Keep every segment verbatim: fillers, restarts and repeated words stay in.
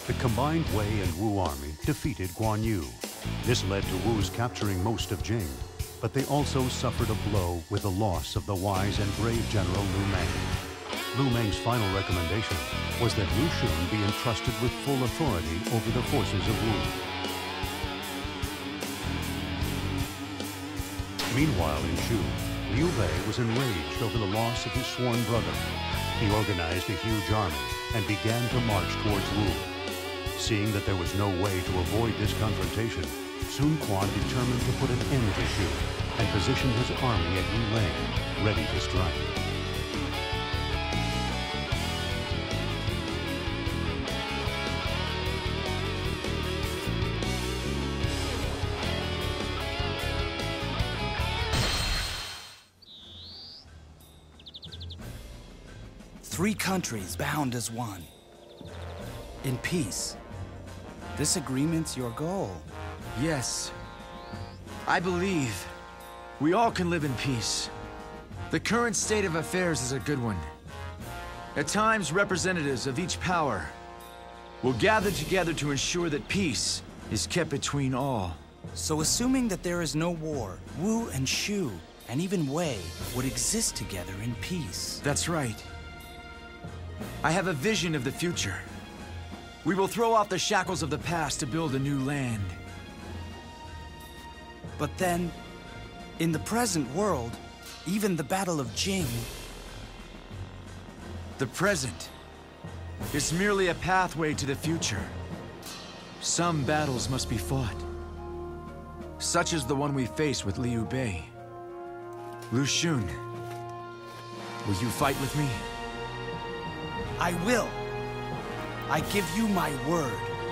The combined Wei and Wu army defeated Guan Yu. This led to Wu's capturing most of Jing, but they also suffered a blow with the loss of the wise and brave general Lu Meng. Lu Meng's final recommendation was that Lu Xun be entrusted with full authority over the forces of Wu. Meanwhile in Shu, Liu Bei was enraged over the loss of his sworn brother. He organized a huge army and began to march towards Wu. Seeing that there was no way to avoid this confrontation, Sun Quan determined to put an end to Shu and positioned his army at Yilang, ready to strike. Three countries bound as one. In peace. This agreement's your goal. Yes. I believe we all can live in peace. The current state of affairs is a good one. At times, representatives of each power will gather together to ensure that peace is kept between all. So assuming that there is no war, Wu and Shu, and even Wei, would exist together in peace. That's right. I have a vision of the future. We will throw off the shackles of the past to build a new land. But then, in the present world, even the Battle of Jing... The present is merely a pathway to the future. Some battles must be fought. Such as the one we face with Liu Bei. Lu Xun, will you fight with me? I will. I give you my word.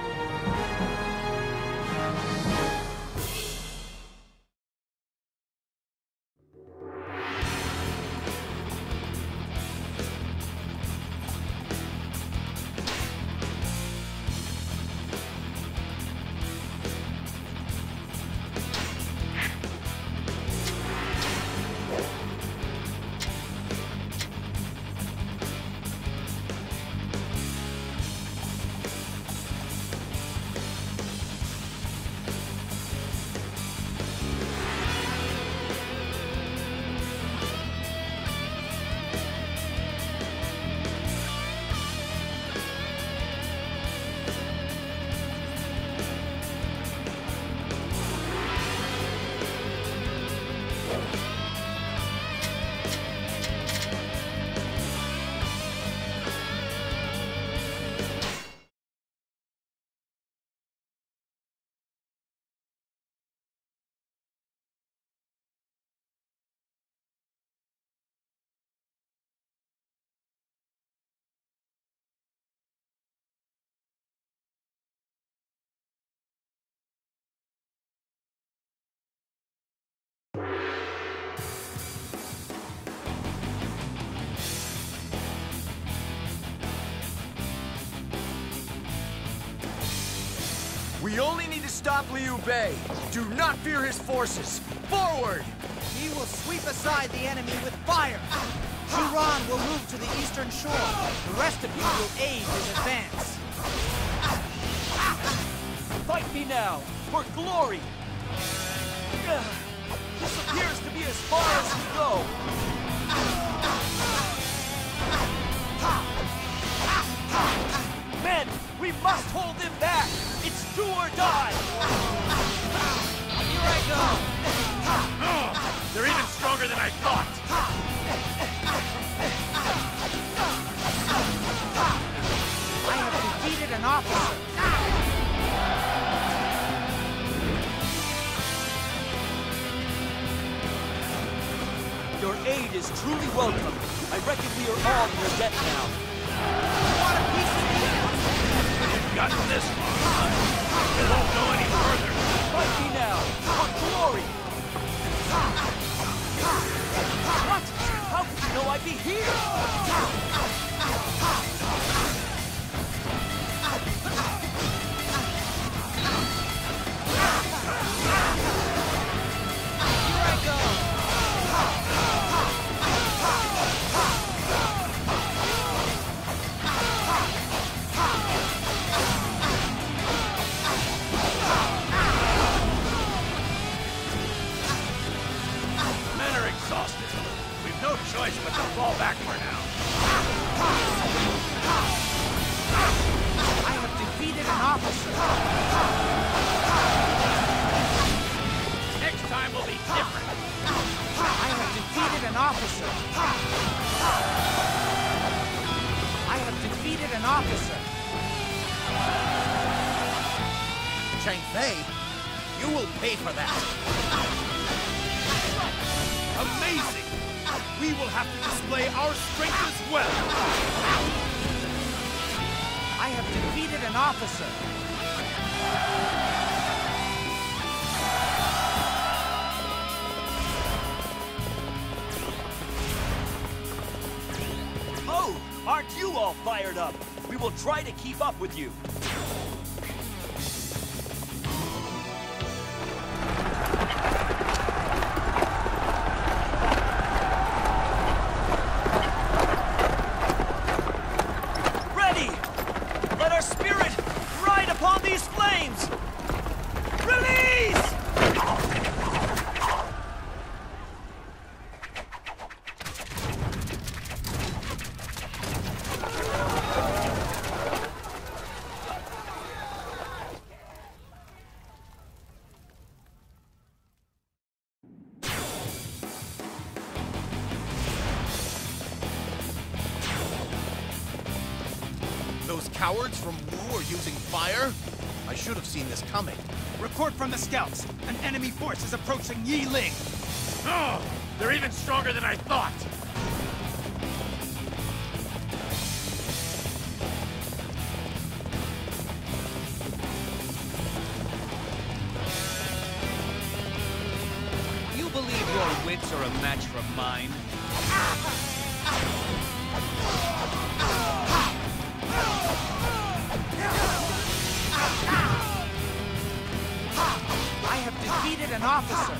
We only need to stop Liu Bei. Do not fear his forces. Forward! He will sweep aside the enemy with fire. Shuran will move to the eastern shore. The rest of you will aid his advance. Fight me now, for glory! This appears to be as far as we go. Men, we must hold them back! It's do or die! Here I go! They're even stronger than I thought! I have defeated an officer. Your aid is truly welcome. I reckon we are all in your debt now. What a piece of meat! We've gotten this far. We won't go any further. Fight me now, for glory! What? How could you know I'd be here? officer! Next time will be different. I have defeated an officer! I have defeated an officer! Chang Fei, you will pay for that. Amazing! We will have to display our strength as well. I have defeated an officer! Oh, aren't you all fired up? We will try to keep up with you. Ready! Let our spirit ride upon these flames! Release! Those cowards from Wu are using fire? I should have seen this coming. Report from the scouts. An enemy force is approaching Yi Ling. Oh, they're even stronger than I thought. You believe your wits are a match for mine? I have defeated an officer!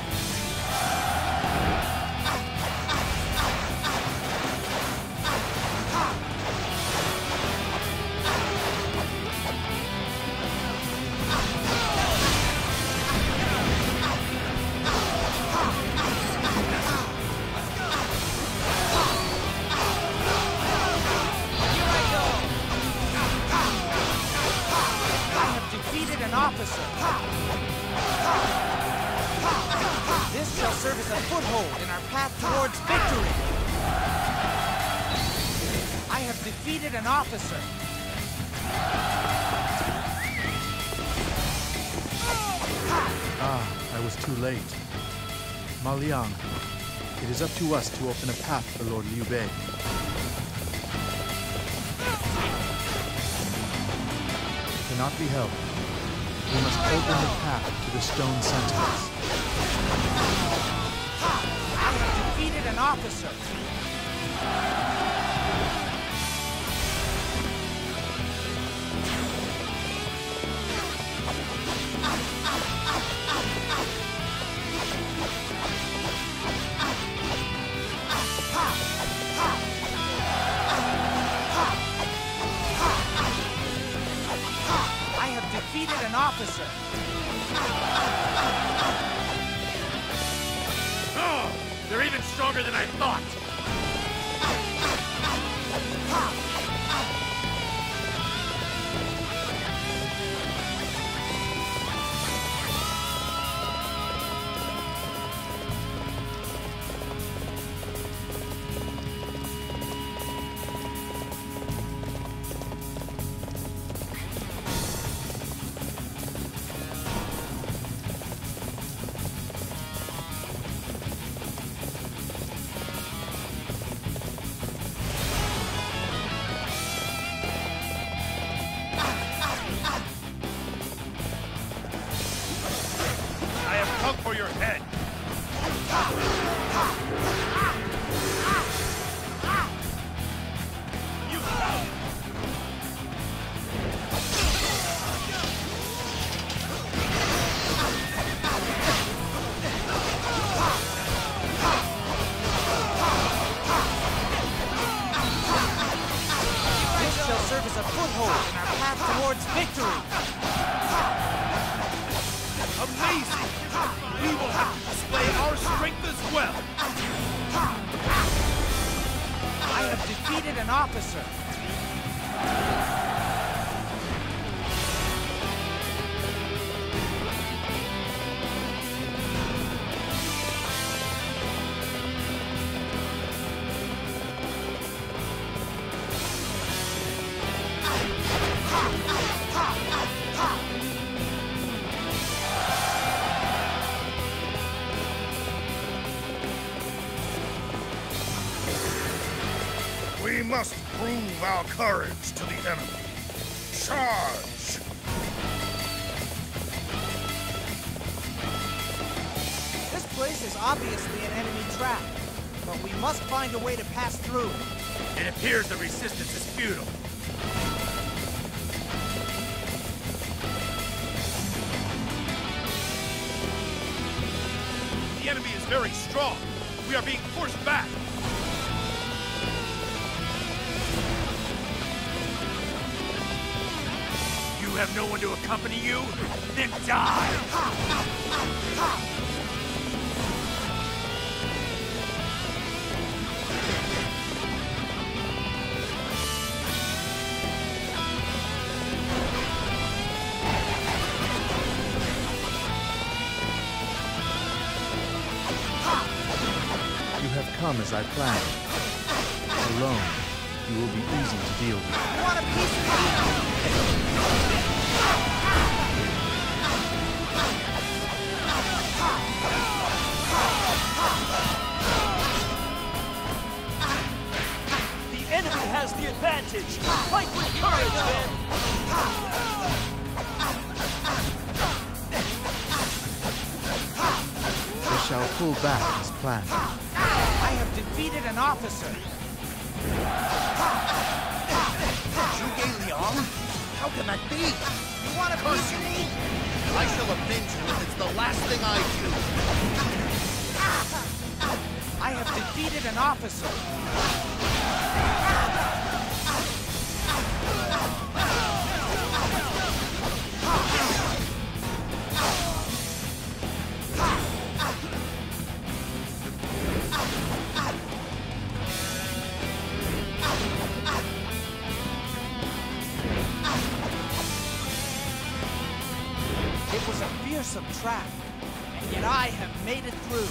Defeated an officer. This shall serve as a foothold in our path towards victory. I have defeated an officer. Ah, I was too late. Ma Liang, it is up to us to open a path for Lord Liu Bei. It cannot be helped. We must open the path to the stone sentinels. I have defeated an officer. I have defeated an officer. Oh, they're even stronger than I thought. I have come for your head. You This shall serve as a foothold in our path towards victory. amazing! We will have to display our strength as well. I have defeated an officer. Prove our courage to the enemy. Charge! This place is obviously an enemy trap, but we must find a way to pass through. It appears the resistance is futile. The enemy is very strong. We are being forced back. You have no one to accompany you? Then die! You have come as I planned. Alone, you will be easy to deal with. You want a piece of me? The enemy has the advantage. Fight with courage, men. They shall pull back as planned. I have defeated an officer. Zhuge Liang? How can that be? You want a piece of me? I shall avenge you if it's the last thing I do. I have defeated an officer. It was a fearsome trap, and yet I have made it through.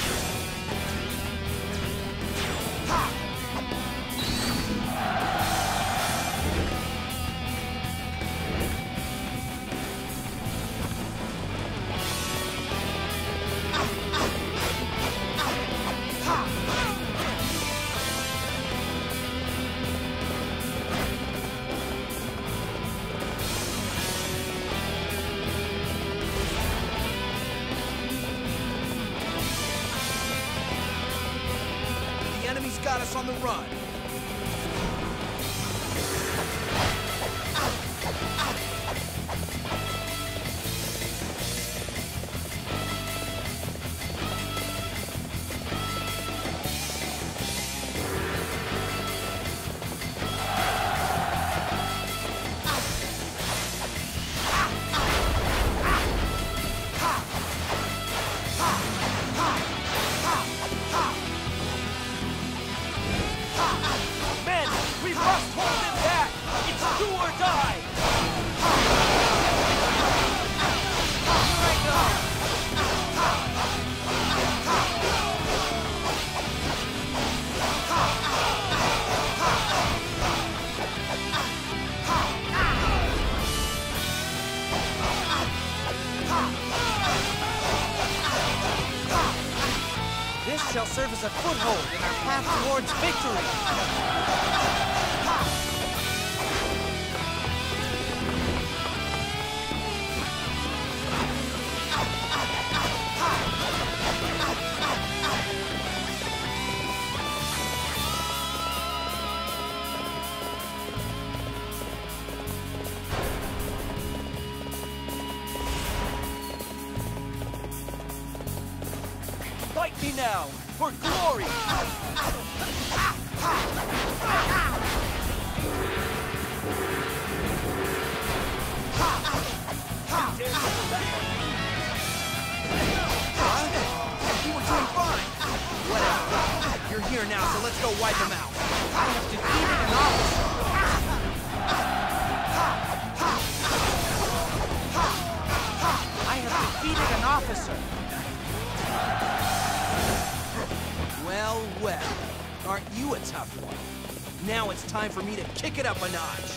The enemy's got us on the run. Men, we must hold them back! It's do or die! Here I go! This shall serve as a foothold in our path towards victory. Fight me now, for glory! You were doing fine. Whatever. You're here now, so let's go wipe them out. I have defeated an officer. I have defeated an officer. Well, well. Aren't you a tough one? Now it's time for me to kick it up a notch.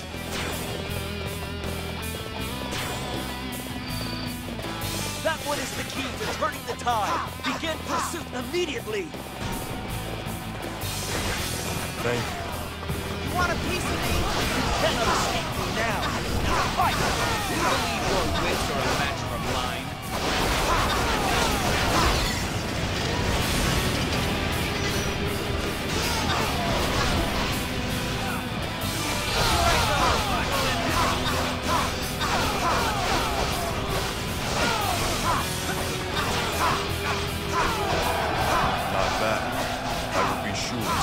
That one is the key to turning the tide. Begin pursuit immediately. Thank you. want a piece of me? Cannot escape me now. Fight! We believe your wits are a match for mine. Not bad. I will be sure to.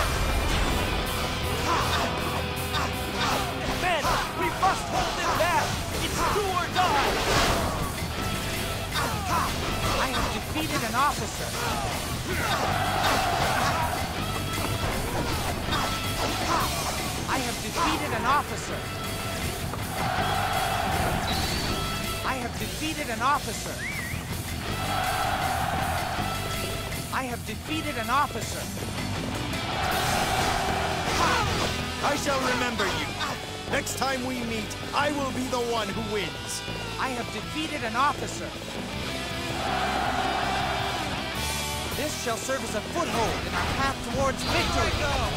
Men, we must hold them back. It's do or die. I have defeated an officer. I have defeated an officer. I have defeated an officer. I have defeated an officer. I shall remember you. Next time we meet, I will be the one who wins. I have defeated an officer. This shall serve as a foothold in our path towards victory.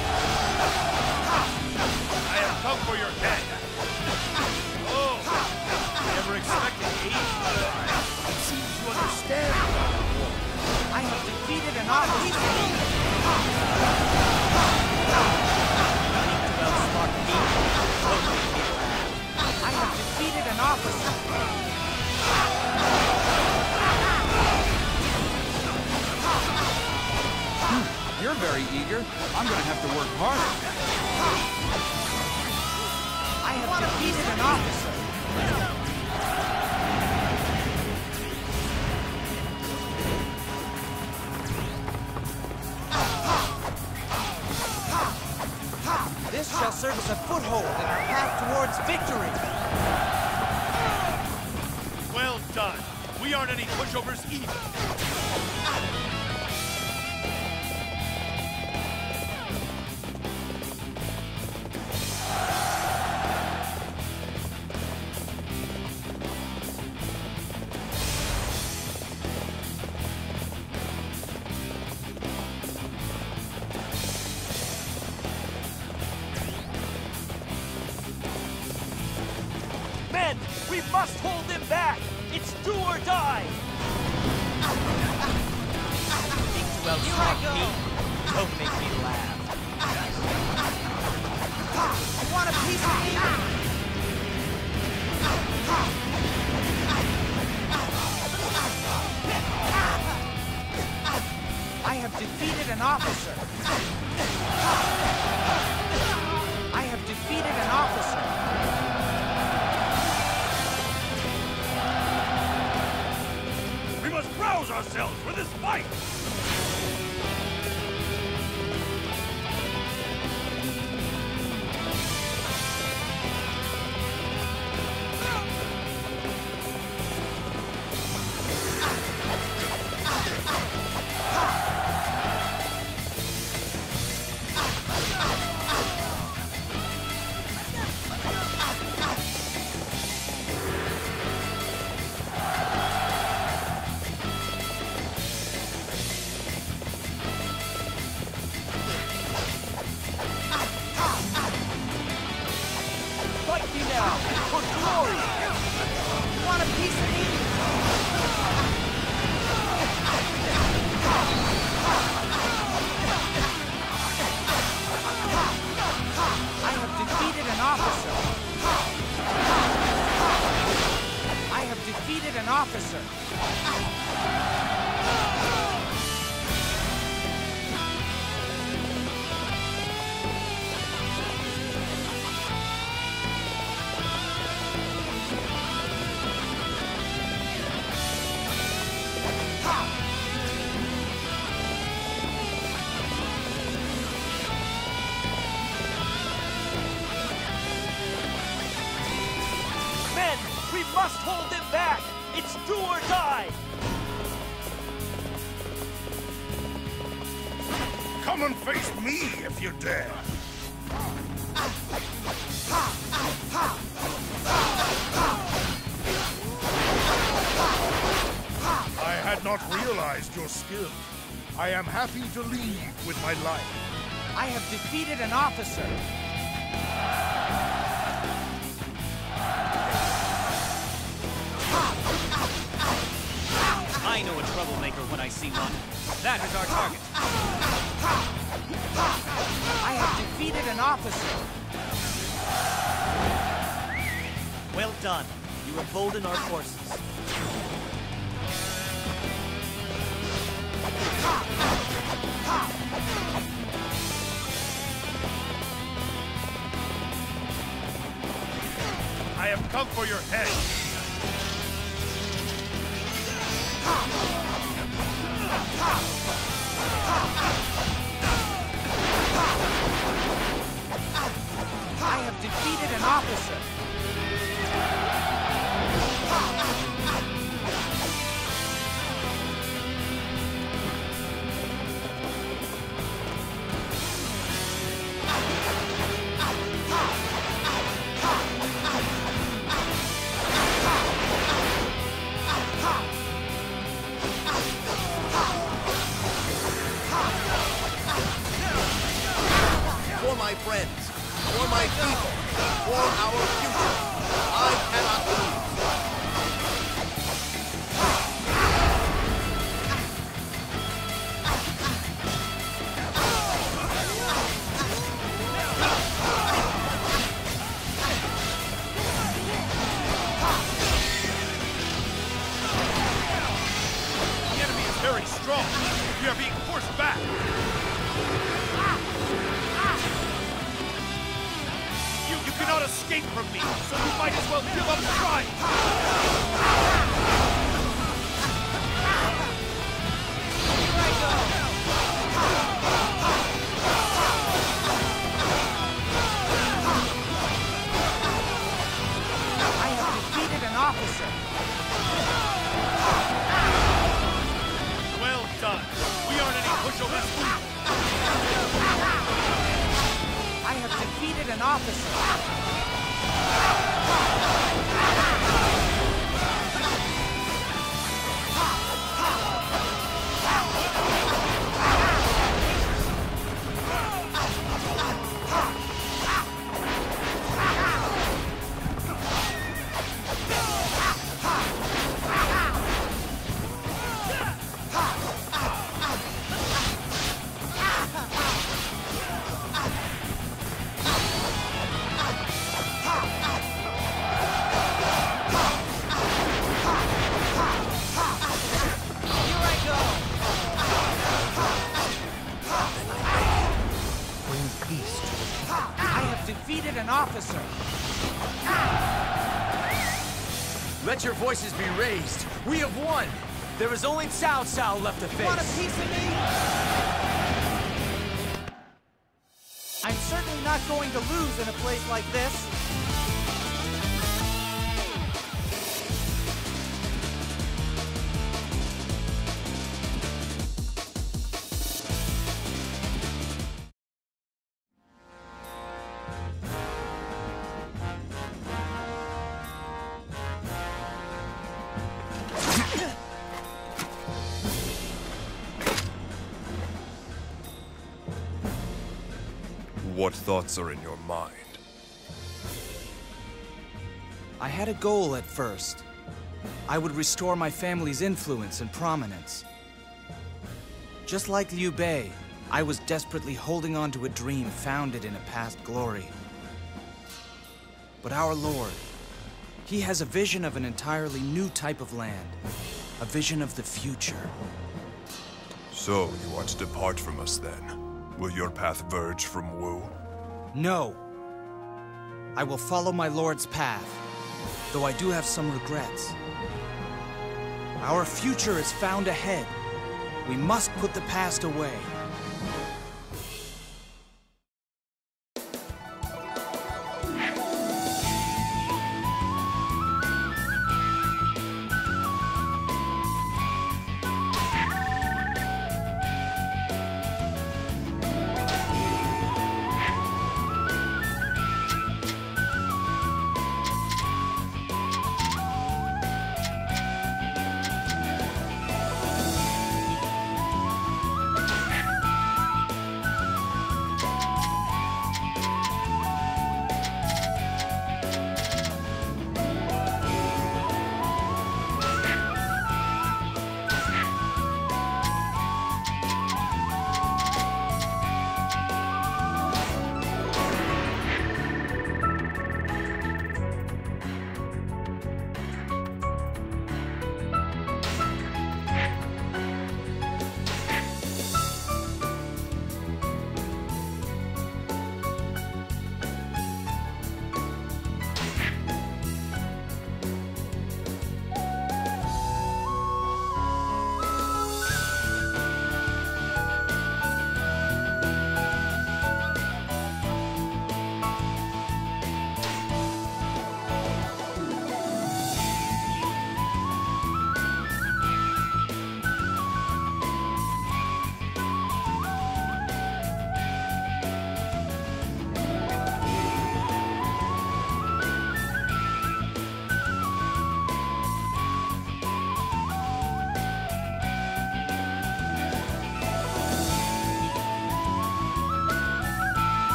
I have come for your head. Oh, never expected aid. It seems you understand. I have defeated an officer. I have defeated an officer. You're very eager. I'm gonna have to work harder. I have defeated an officer. This shall serve as a foothold in our path towards victory. Well done. We aren't any pushovers either. Men, we must hold them back. It's do or die. Here I go. Don't make me laugh. You want a piece of me? I have defeated an officer. I have defeated an officer. We must rouse ourselves for this fight. Fight me now for glory. You want a piece of me? I have defeated an officer. I have defeated an officer. Men, we must hold them back. It's do or die. Come and face me if you dare. I had not realized your skill. I am happy to lead with my life. I have defeated an officer. easy, Monk. That is our target. I have defeated an officer. Well done. You embolden our forces. I have come for your head. I have defeated an officer. For my friends, for my people, for our future, I cannot lose. The enemy is very strong. We are being forced back. You, you cannot escape from me, so you might as well give up trying. Here I go. I have defeated an officer. Well done. We aren't any pushover squeak. I have defeated an officer. Defeated an officer. Let your voices be raised. We have won. There is only Cao Cao left to face. Want a piece of me? I'm certainly not going to lose in a place like this. What thoughts are in your mind? I had a goal at first. I would restore my family's influence and prominence. Just like Liu Bei, I was desperately holding on to a dream founded in a past glory. But our Lord, he has a vision of an entirely new type of land. A vision of the future. So, you want to depart from us then? Will your path verge from Wu? No. I will follow my Lord's path, though I do have some regrets. Our future is found ahead. We must put the past away.